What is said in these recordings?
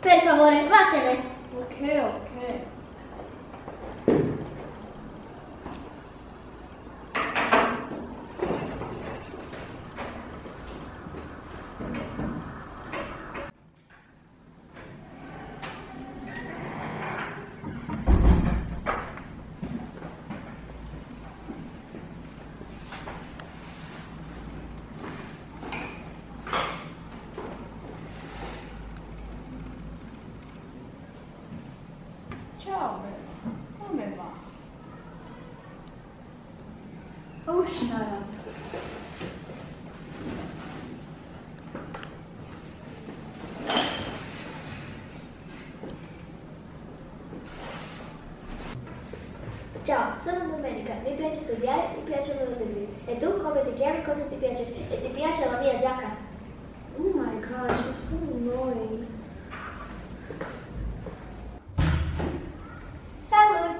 Per favore, vattene. Ok, ok. Ciao, come va? Oh, shut up. Ciao, sono Domenica, mi piace studiare, mi piacciono i libri. E tu come ti chiami, cosa ti piace? E ti piace la mia giacca? Oh my gosh, she's so annoying. Salut!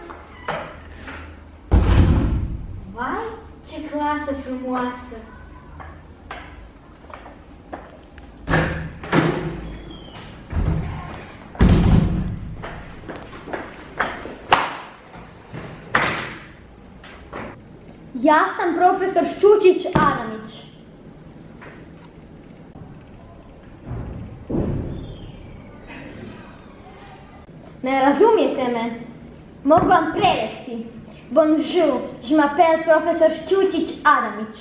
Vai, ce clasă frumoasă! Ja sam profesor Šćučić Adamić. Ne razumijete me? Mogu vam prevesti. Bonjour, je m'appelle profesor Šćučić Adamić.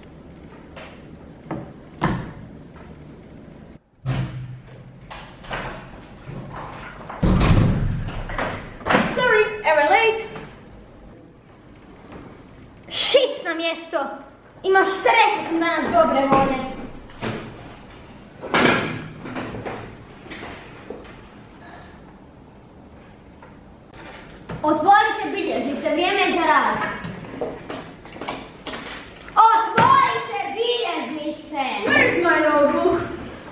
Sorry, am I late? Šic na mjesto! Imaš sreće, sam danas dobre volje. Otvorite bilježnice, vrijeme je za rad. Otvorite bilježnice! Where's my notebook?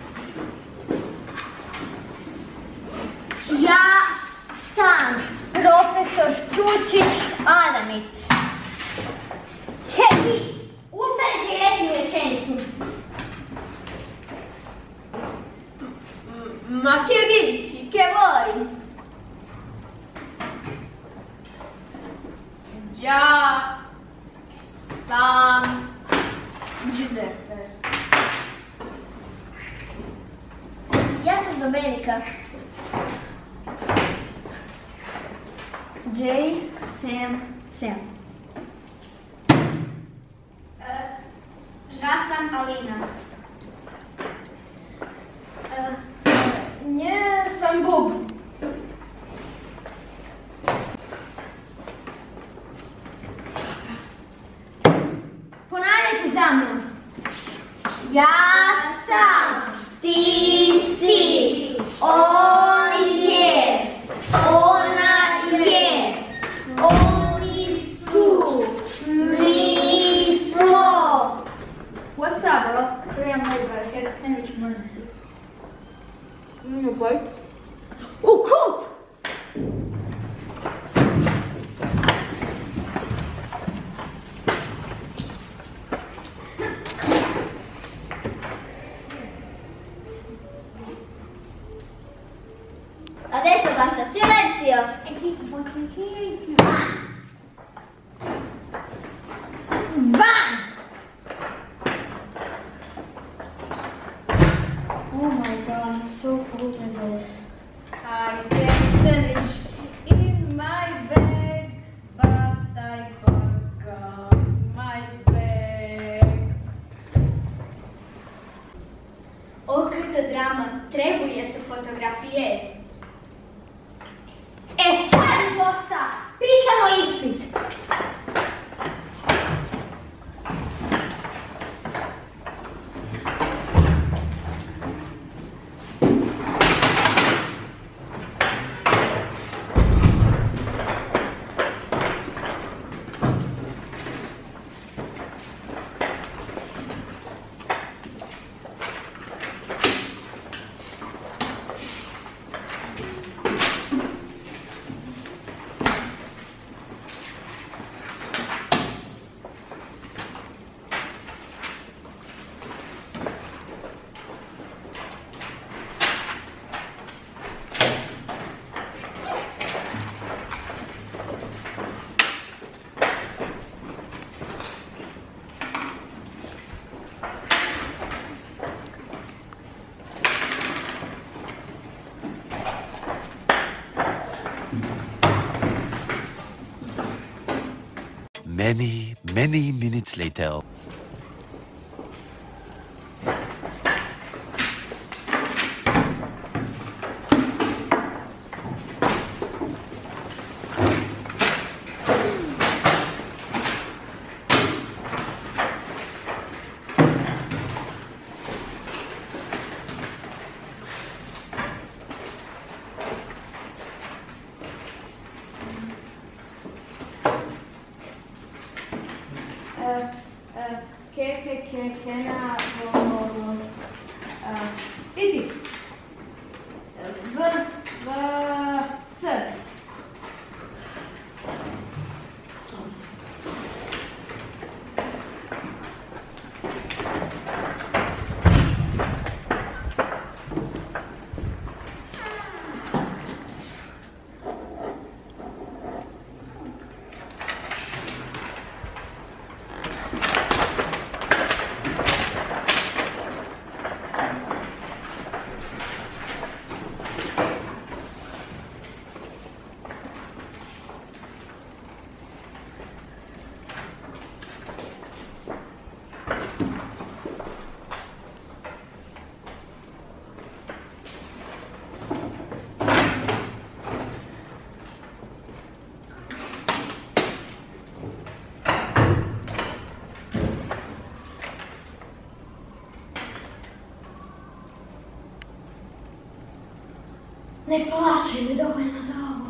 Ja sam profesor Šćučić Adamić. Hej, vi! Ustanite i reci mi rečenicu. Ma che dici? Che vuoi? Già San Giuseppe. Ja sam Domenica. J. Sam. Ja sam Alina. Nie sam Bub. Ponavljajte za mnom. Ja sam, ti si, on je, ona je, oni su, mi smo. What's up, bro? Today I'm late, but I had a sandwich emergency. You want your bite? Oh, cool! Adesso basta, silenzio! Van! Oh my god, I'm so cold in this. I had a sandwich in my bag, but I forgot my bag. Otkrita drama, trebuje su fotografije. E sad dosta, pišemo ispit. Many, many minutes later. Pipi. C. Ne plače, mi dovoljno za ovo.